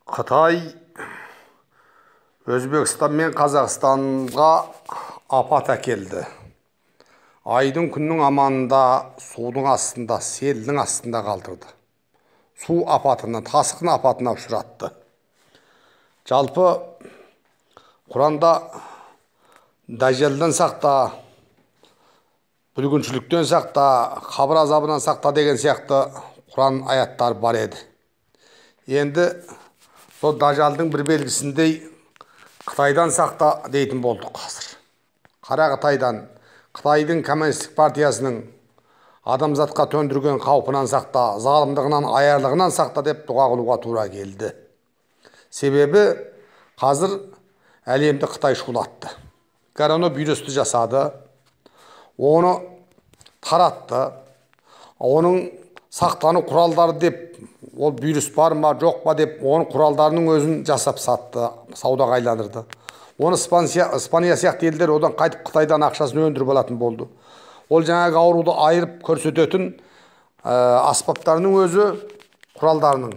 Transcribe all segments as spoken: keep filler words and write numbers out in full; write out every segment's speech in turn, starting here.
Қытай Өзбекстан мен Қазақстанға апат әкелді. Айдың күннің аманында, судың астында, селдің астында қалдырды. Су апатына, тасқын апатына ұшыратты. Жалпы Құранда дәжелден сақта, бүлгіншіліктен сақта, қабір азабынан сақта деген сияқты Құран аяттар бар еді. Енді сол дәжалдың бір белгісіндей Қытайдан сақта дейтін болдық қазір. Қара Қытайдан, Қытайдың коммунистік партиясының адамзатқа төндірген қаупынан сақта, залымдығынан, аярлығынан сақта деп дұға қылуға тура келді. Себебі қазір әлемді Қытай шулатты. Коронавирусты жасады, оны таратты, оның сақтану құралдары деп, ол вирус бар ма жоқ па деп, оның құралдарының өзін жасап сатты, саудаға айландырды. Оны Испания сияқты елдер одан қайтып Қытайдан ақшасын өндіріп алатын болды. Ол жаңағы ауруды айырып көрсететін аспаптарының өзі құралдарының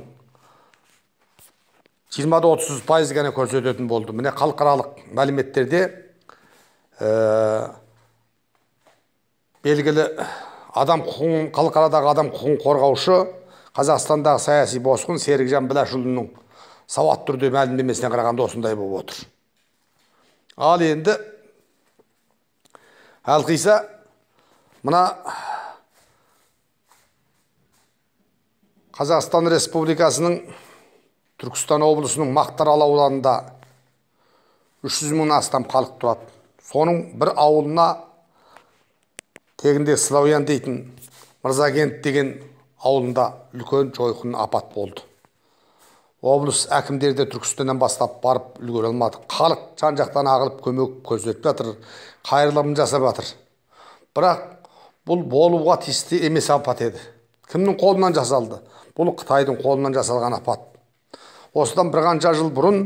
жиырма отыз пайыз ғана көрсететін болды. Міне халықаралық мәліметтерде белгілі адам құқығын, халықарадағы адам құқығын қорғаушы Қазақстандағы саяси босқын Серікжан Біләшұлының сауат түрде мәлімдемесіне қарағанда осындай болып отыр. Ал енді әлқиса мына Қазақстан Республикасының Түркістан облысының Мақтаарал ауданында үш жүз мыңнан астам халық тұрады. Соның бір ауылына тегінде Славян дейтін Мырзакент деген ауылында үлкен жойқын апат болды. Облыс әкімдері де Түркістаннан бастап барып үлгере алмады. Халық жан-жақтан ағылып көмек көрсетіп жатыр, қайырылым жасап жатыр. Бірақ бұл болуға тиісті емес апат еді. Кімнің қолынан жасалды? Бұл Қытайдың қолынан жасалған апат. Осыдан бір қанша жыл бұрын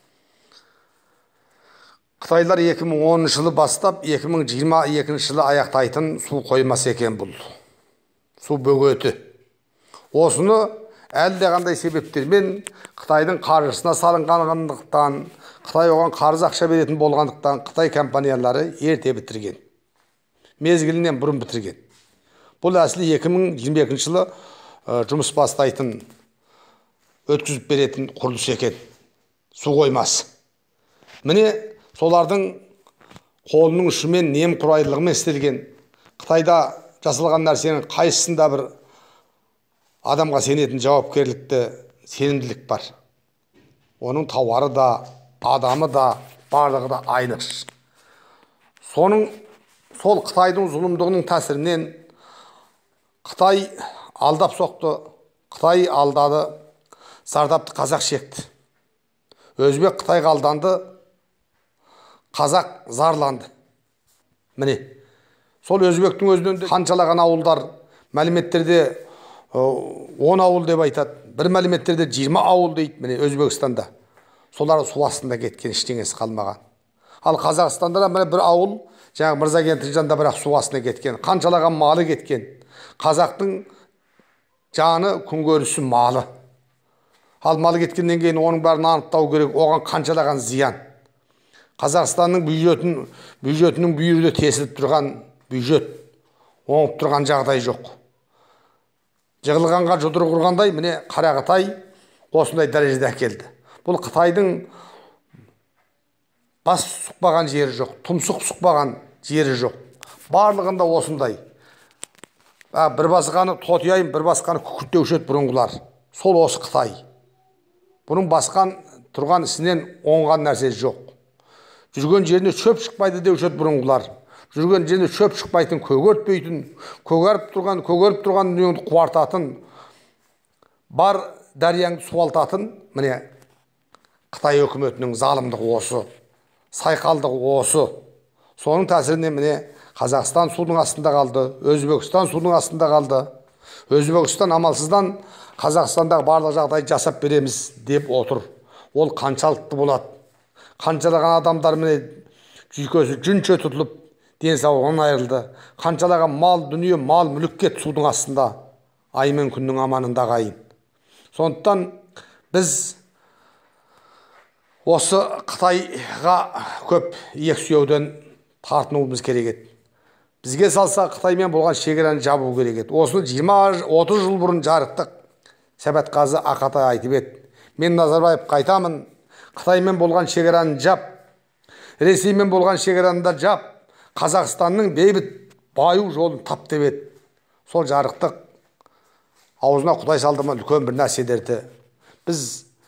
Қытайлар екі мың оныншы жылы бастап екі мың жиырма екінші жылы аяқтайтын су қоймасы екен бұл. Су бөгеті. Осыны әлде қандай себептермен Қытайдың қаржысына салынғандықтан, Қытай оған қарыз ақша беретін болғандықтан Қытай компаниялары ерте бітірген. Мезгілінен бұрын бітірген. Бұл әсілі екі мың жиырма екінші жылы жұмыс бастайтын, өткізіп беретін құрылыс екен. Су қоймасы. Міне солардың қолының ұшымен, немқұрайлылығымен істелген. Қытайда жасалған нәрсенің қайсысында бір адамға сенетін жауапкерлікті, сенімділік бар. Оның тауары да, адамы да, барлығы да айныш. Соның, сол Қытайдың зұлымдығының тәсірінен Қытай алдап соқты, Қытай алдады, зардапты қазақ шекті. Өзбек Қытайға алданды, қазақ зарланды. Міне, сол өзбектің өзінен қаншалаған ауылдар, мәліметтерде он ауыл деп айтады, бір мәліметтерде жиырма ауыл дейді, міне Өзбекстанда. Солар су астында кеткен, ештеңесі қалмаған. Ал Қазақстанда міне бір ауыл, жаңағы Мырзакенттің жанында бірақ су астына кеткен, қаншалаған малы кеткен. Қазақтың жаны күнкөрісі малы. Ал малы кеткеннен кейін оның бәрін анықтау керек, оған қаншалаған зиян. Қазақстанның бюджетін, бюджетінің бүйірде тесіліп тұрған бюджет, оңып тұрған жағдай жоқ. Жығылғанға жұдыры құрғандай, міне Қара Қытай осындай дәрежеде әкелді. Бұл Қытайдың бас сұқпаған жері жоқ, тұмсық сұқпаған жері жоқ. Барлығында осындай. Бір басқаны тотияйын, бір басқаны күкірттеуші еді бұрынғылар. Сол осы Қытай. Бұның басқан тұрған ісінен оңған нәрсесі жоқ. Жүрген жеріне шөп шықпайды деуші еді бұрынғылар. Жүрген жеріне шөп шықпайтын, көгертпейтін, көгеріп тұрған, көгеріп тұрған дүниеңді қуартатын, бар дарияңды суалтатын, міне Қытай өкіметінің залымдығы осы, сайқалдығы осы. Соның тәсірінен міне Қазақстан судың астында қалды, Өзбекстан судың астында қалды. Өзбекстан амалсыздан Қазақстандағы барлық жағдай жасап береміз деп отыр. Ол қаншалықты болады? Қаншалаған адамдар міне жүйкесі жүнше тұтылып, денсаулығынан айырылды. Қаншалаған мал, дүние, мал, мүлік кетті судың астында. Ай мен күннің аманында қайын. Сондықтан біз осы Қытайға көп иек сүйеуден тартынуымыз керек еді. Бізге салса Қытаймен болған шекараны жабу керек еді. Осыны жиырма отыз жыл бұрын жарықтық Сәбәтқазы Ақатай айтып еді. Мен Назарбаев қайтамын, Қытаймен болған шекараны жап, Ресеймен болған шекараны да жап, Қазақстанның бейбіт баю жолын тап деп еді. Сол жарықтық аузына Құдай салды ма үлкен бір нәрселерді біз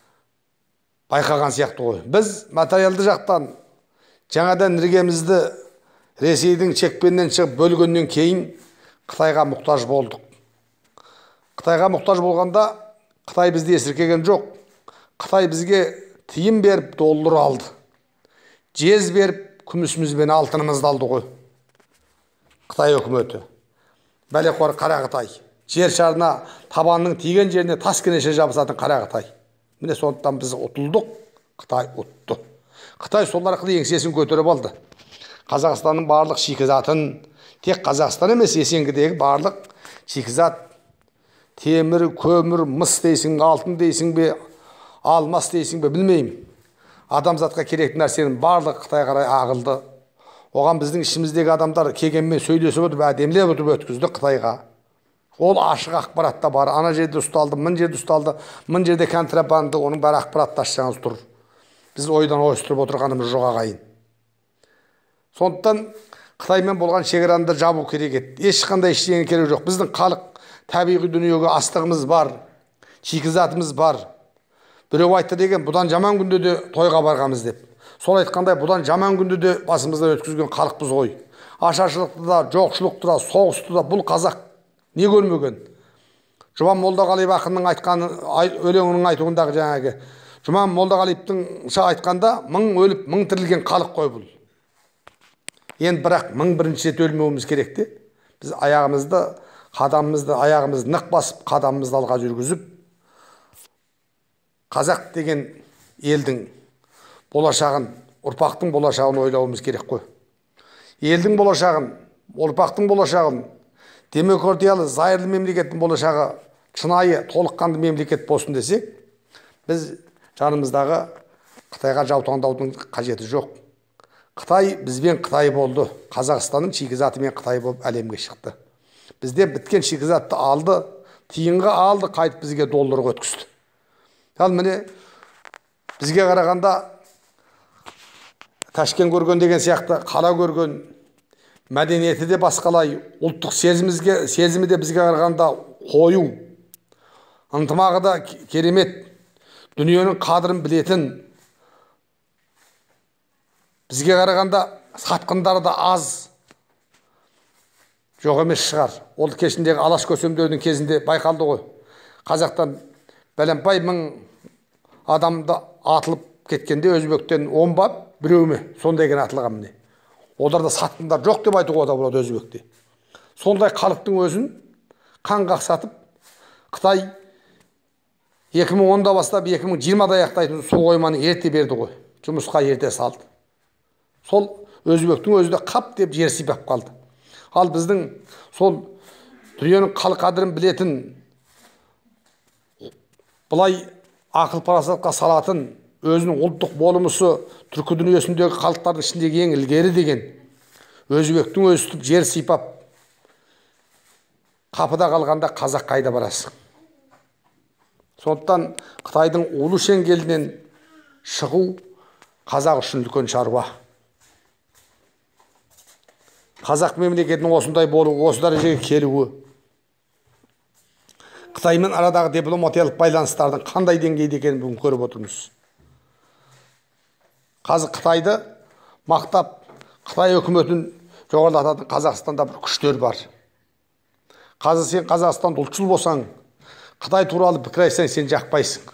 байқаған сияқты ғой. Біз материалды жақтан жаңадан іргемізді Ресейдің шекпеннен шығып бөлгеннен кейін Қытайға мұқтаж болдық. Қытайға мұқтаж болғанда Қытай бізді есіркеген жоқ. Қытай бізге тиын беріп доллар алды. Жез беріп күмісіміз бен алтынымызды алды ғой. Қытай өкіметі. Бәлеқор қара Қытай. Жер шарына табанның тиген жеріне тас кенеше жабысатын қара Қытай. Міне сондықтан біз ұтылдық, Қытай ұтты. Қытай сол арқылы еңсесін көтеріп алды. Қазақстанның барлық шикізатын, тек Қазақстан емес, Есенгідегі барлық шикізат, темір, көмір, мыс дейсің, алтын дейсің бе, алмас дейсің бе, білмеймін. Адамзатқа керек нәрсенің барлық Қытай қарай ағылды. Оған біздің ішіміздегі адамдар кегенмен сөйлесіп өтіп, әдемілеп өтіп өткізді Қытайға. Ол ашық ақпаратта бар. Ана жерде ұсталды, мың жерде ұсталды, мың жерде контрабанда, оның бәрі ақпаратта ашсаңыз тұр. Біз ойдан ойыстырып отырғанымыз жоқ ағайын. Сондықтан Қытаймен болған шекараны жабу керек еді. Ешқандай ештеңе керек жоқ. Біздің халық табиғи дүниеге астығымыз бар, шикізатымыз бар. Біреу айтты деген, бұдан жаман күнде де тойға барғамыз деп. Сол айтқандай, бұдан жаман күнде де басымыздан өткізген халықпыз ғой. Ашаршылықты да, жоқшылықты да, соғысты да бұл қазақ не көрмеген? Жұман Молдағалиев ақынның айтқаны, өлеңінің айтуындағы жаңағы Жұман Молдағалиевтің айтқанда мың өліп, мың тірілген халық қой бұл. Енді бірақ мың бірінші рет өлмеуіміз керек те. Біз аяғымызды, қадамымызды, аяғымызды нық басып, қадамымызды алға жүргізіп, қазақ деген елдің болашағын, ұрпақтың болашағын ойлауымыз керек қой. Елдің болашағын, ұрпақтың болашағын, демократиялы, зайырлы мемлекеттің болашағы шынайы, толыққанды мемлекет болсын десек, біз жанымыздағы Қытайға жаутаңдаудың қажеті жоқ. Қытай бізбен Қытай болды. Қазақстанның шикізатымен Қытай болып әлемге шықты. Бізде біткен шикізатты алды, тиынға алды, қайтып бізге долларға өткізді. Ал міне бізге қарағанда Ташкен көрген деген сияқты қала көрген, мәдениеті де басқалай, ұлттық сезімізге, сезімі де бізге қарағанда қою, ынтымағы да керемет, дүниенің қадірін білетін, бізге қарағанда сатқындары да аз, жоқ емес шығар. Ол кешіндегі алаш көсемдердің кезінде байқалды ғой. Қазақтан бәлемпай мың адамды атылып кеткенде өзбектен он ба біреу ме сондай екен атылған міне. Оларда сатқындар жоқ деп айтуға да болады өзбекте. Сондай халықтың өзін қан қақсатып Қытай екі мың онда бастап екі мың жиырмада аяқтайтын су қойманы ерте берді ғой. Жұмысқа ерте салды. Сол өзбектің өзі де қап деп жер сипап қалды. Ал біздің сол дүниенің хал қадірін білетін, бұлай ақыл парасатқа салатын, өзінің ұлттық болмысы түркі дүниесіндегі халықтардың ішіндегі ең ілгері деген өзбектің өзі тұтып жер сипап қапыда қалғанда қазақ қайда барасың? Сондықтан Қытайдың улы шеңгелінен шығу қазақ үшін үлкен шаруа. Қазақ мемлекетінің осындай болуы, осы дәрежеге келуі, Қытаймен арадағы дипломатиялық байланыстардың қандай деңгейде екенін бүгін көріп отырмыз. Қазір Қытайды мақтап, Қытай өкіметін жоғарылататын Қазақстанда бір күштер бар. Қазір сен Қазақстан ұлтшыл болсаң, Қытай туралы пікір айтсаң, сен жақпайсың.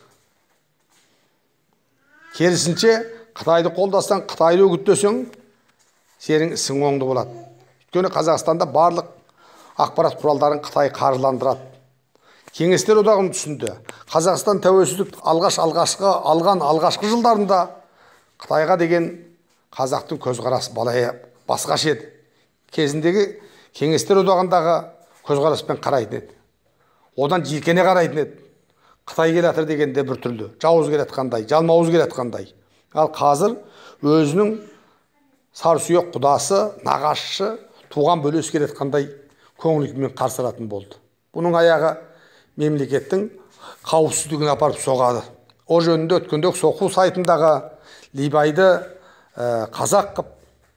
Керісінше, Қытайды қолдасаң, Қытайды үгіттесең, сенің ісің оңды болады. Өйткені Қазақстанда барлық ақпарат құралдарын Қытай қаржыландырады. Кеңестер одағын түсінді. Қазақстан тәуелсіздік алғаш алғашқы алған алғашқы жылдарында Қытайға деген қазақтың көзқарасы балaya басқаша еді. Кезіндегі кеңестер одағындағы көзқараспен қарайтын еді. Одан жиіркене қарайтын еді. Қытай келатыр дегенде бір түрлі, жауыз келатқандай, жалмауыз келатқандай. Ал қазір өзінің сарсүйек құдасы, нағашысы, туған бөлесі келетқандай көңілмен қарсы алатын болды. Бұның аяғы мемлекеттің қауіпсіздігіне апарып соғады. О жөнінде өткенде соқу сайтындағы Либайды қазақ қып,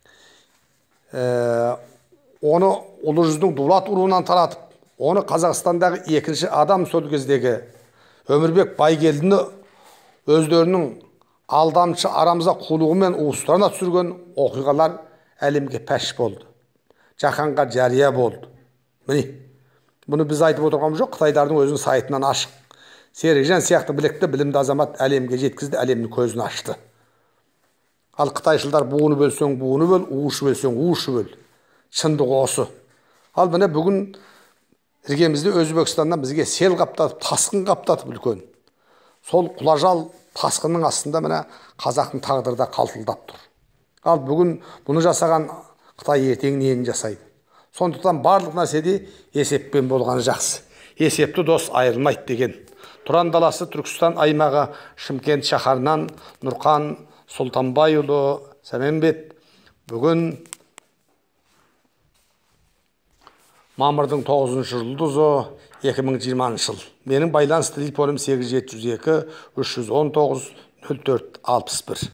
оны ұлы жүздің Дулат руынан таратып, оны Қазақстандағы екінші адам сол кездегі Өмірбек Байгелдіні өздерінің алдамшы арамза қулығымен уыстарына түсірген оқиғалар әлемге пәш болды. Жаһанға жария болды. Міне, бұны біз айтып отырғанымыз жоқ, Қытайдардың өзінің сайтынан ашық. Серікжан сияқты білекті білімді азамат әлемге жеткізді, әлемнің көзін ашты. Ал қытайшылдар буыны бөлсең буыны бөл, уышы бөлсең уышы бөл. Шындығы осы. Ал міне бүгін іргемізде Өзбекстаннан бізге сел қаптатып, тасқын қаптатып үлкен. Сол құлажал тасқынның астында міне қазақтың тағдыры да қалтылдап тұр. Ал бүгін бұны жасаған Қытай ертең нені жасайды? Сондықтан барлық нәрседе есеппен болғаны жақсы. Есепті дос айырылмайды деген. Тұран даласы Түркістан аймағы Шымкент шаһарынан Нұрқан Сұлтанбайұлы Сәменбет бүгін мамырдың тоғызыншы жұлдызы екі мың жиырмасыншы жыл. Менің байланыс телефоным сегіз жеті жүз екі үш жүз он тоғыз нөл төрт алпыс бір.